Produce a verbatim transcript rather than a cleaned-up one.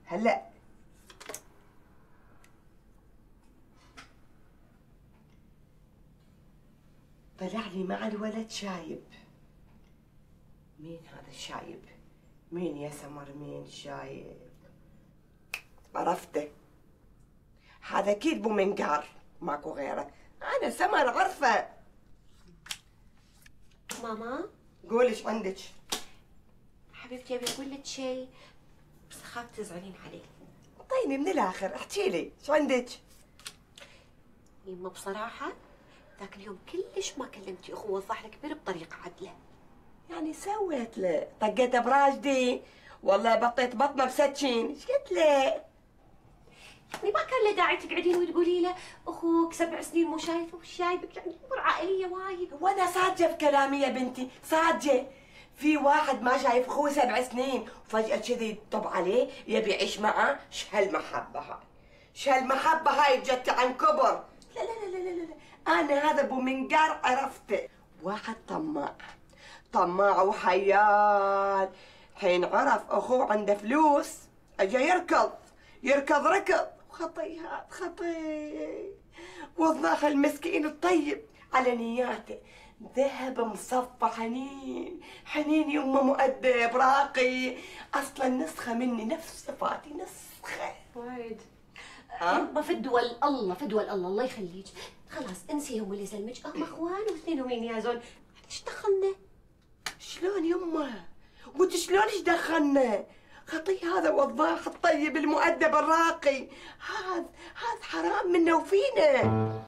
هلا طلع لي مع الولد شايب. مين هذا الشايب؟ مين يا سمر؟ مين شايب؟ عرفته، هذا اكيد بو منقار، ماكو غيره. انا سمر عرفه. ماما قولي ايش عندك؟ حبيبتي ابي اقول لك شيء بس اخاف تزعلين عليه. طيني من الاخر، احكي لي ايش عندك؟ يما بصراحه ذاك اليوم كلش ما كلمتي اخو وضح لك بير بطريقه عدله. يعني سويت له؟ طقيته براجدي والله بطيت بطنه بسكين. ايش قلت له؟ يعني ما كان له داعي تقعدين وتقولي له اخوك سبع سنين مو شايفه وش جايبك، يعني امور عائليه وايد. وانا صادقه في كلامي يا بنتي، صادقه. في واحد ما شايف اخوه سبع سنين وفجاه كذي يطب عليه يبي يعيش معه؟ ش هالمحبه هاي، ش هالمحبه هاي جت عن كبر. لا لا لا لا لا لا. انا هذا ابو منقار عرفته، واحد طماع طماع وحيال. حين عرف اخوه عنده فلوس اجى يركض يركض ركض. خطي هذا خطي. والله المسكين الطيب على نياته ذهب مصفى حنين حنين، يمه مؤدب راقي، اصلا نسخه مني نفس صفاتي نسخه. وايد ها؟ يما فدوى الله فدوى الله الله يخليك، خلاص انسيهم واللي يسلمك، هم اخوان واثنينهم ينيازون، ايش دخلنا؟ شلون يمه؟ وانت شلون ايش دخلنا؟ خطي هذا وضاح الطيب المؤدب الراقي، هذا هذا حرام منا وفينا.